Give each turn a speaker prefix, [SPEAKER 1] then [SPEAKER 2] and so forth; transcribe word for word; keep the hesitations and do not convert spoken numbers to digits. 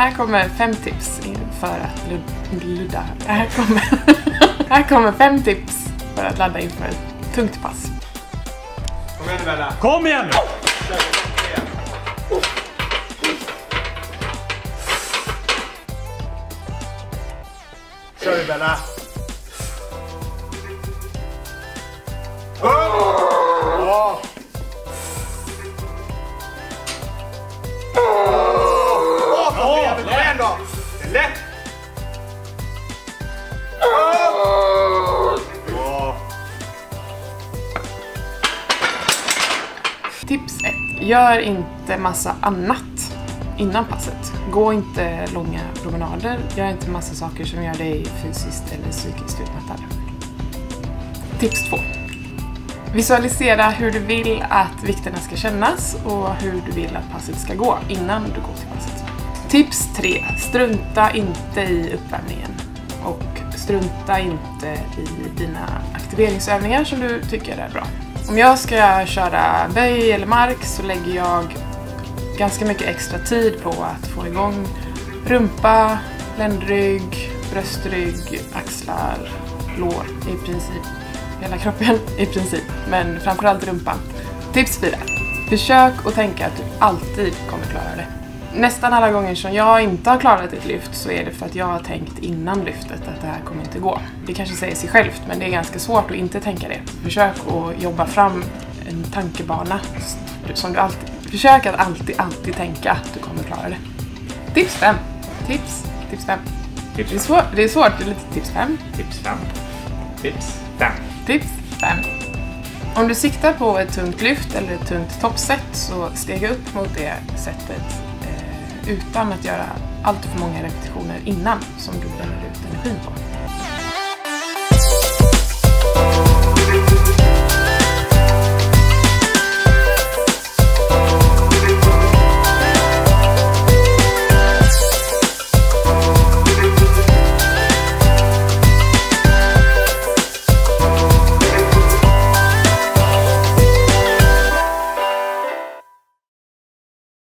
[SPEAKER 1] Här kommer fem tips för att ludda. Här kommer, här kommer fem tips för att ladda inför ett tungt pass.
[SPEAKER 2] Kom igen nu, Bella.
[SPEAKER 3] Kom igen nu!
[SPEAKER 2] Kör vi, Bella. Oh! Oh! Oh, kom igen, kom igen då! Det är lätt! Oh! Oh!
[SPEAKER 1] Tips ett. Gör inte massa annat innan passet. Gå inte långa promenader. Gör inte massa saker som gör dig fysiskt eller psykiskt utmattad. Tips två. Visualisera hur du vill att vikterna ska kännas och hur du vill att passet ska gå innan du går till passet. Tips tre. Strunta inte i uppvärmningen och strunta inte i dina aktiveringsövningar som du tycker är bra. Om jag ska köra böj eller mark så lägger jag ganska mycket extra tid på att få igång rumpa, ländrygg, bröstrygg, axlar, lår i princip. Hela kroppen i princip, men framförallt rumpan. Tips fyra. Försök att tänka att du alltid kommer klara det. Nästan alla gånger som jag inte har klarat ett lyft så är det för att jag har tänkt innan lyftet att det här kommer inte gå. Det kanske säger sig självt, men det är ganska svårt att inte tänka det. Försök att jobba fram en tankebana som du alltid... Försök att alltid, alltid tänka att du kommer klara det. Tips fem. Tips. Tips fem.
[SPEAKER 3] Tips
[SPEAKER 1] Det är svårt. Det är svårt. Det är lite tips fem.
[SPEAKER 3] Tips fem. Tips fem.
[SPEAKER 1] Tips fem. Om du siktar på ett tungt lyft eller ett tungt toppset så stega upp mot det sättet eh, utan att göra allt för många repetitioner innan som du bränner ut energin på.